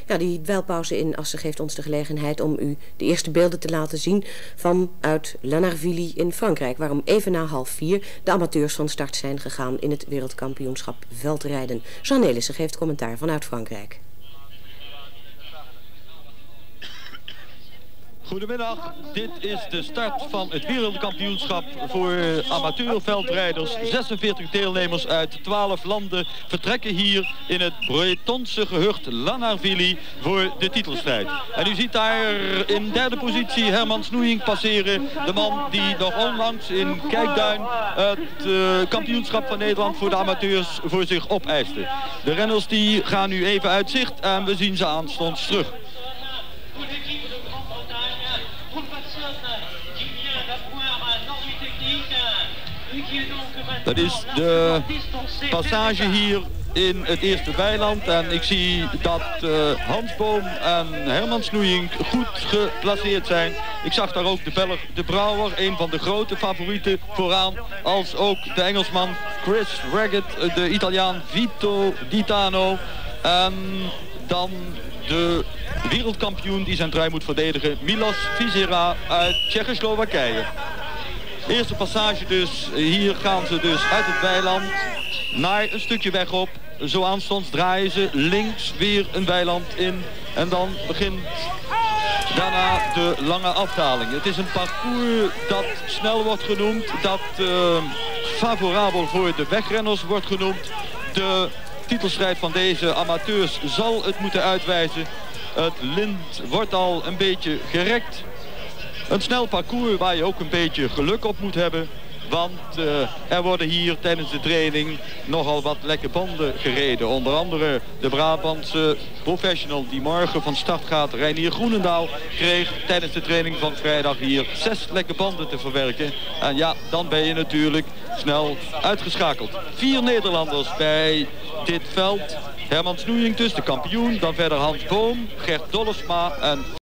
Ja, die dweilpauze in Assen geeft ons de gelegenheid om u de eerste beelden te laten zien vanuit La Narville in Frankrijk, waar om even na 3:30 de amateurs van start zijn gegaan in het wereldkampioenschap veldrijden. Jean Nelissen geeft commentaar vanuit Frankrijk. Goedemiddag, dit is de start van het wereldkampioenschap voor amateurveldrijders. 46 deelnemers uit 12 landen vertrekken hier in het Bretonse gehucht La Narville voor de titelstrijd. En u ziet daar in derde positie Herman Snoeijink passeren. De man die nog onlangs in Kijkduin het kampioenschap van Nederland voor de amateurs voor zich opeiste. De renners die gaan nu even uit zicht en we zien ze aanstonds terug. Dat is de passage hier in het eerste weiland. En ik zie dat Hans Boom en Herman Snoeijink goed geplaceerd zijn. Ik zag daar ook de Belg De Brouwer, een van de grote favorieten vooraan. Als ook de Engelsman Chris Raggett, de Italiaan Vito Ditano. En dan de wereldkampioen die zijn trui moet verdedigen, Milos Vizera uit Tsjechoslowakije. Eerste passage dus, hier gaan ze dus uit het weiland naar een stukje weg op. Zo aanstonds draaien ze links weer een weiland in en dan begint daarna de lange afdaling. Het is een parcours dat snel wordt genoemd, dat favorabel voor de wegrenners wordt genoemd. De titelstrijd van deze amateurs zal het moeten uitwijzen. Het lint wordt al een beetje gerekt. Een snel parcours waar je ook een beetje geluk op moet hebben. Want er worden hier tijdens de training nogal wat lekke banden gereden. Onder andere de Brabantse professional die morgen van start gaat, Reinier Groenendaal, kreeg tijdens de training van vrijdag hier 6 lekke banden te verwerken. En ja, dan ben je natuurlijk snel uitgeschakeld. 4 Nederlanders bij dit veld. Herman Snoeijink dus, de kampioen. Dan verder Hans Boom, Gert Dollesma en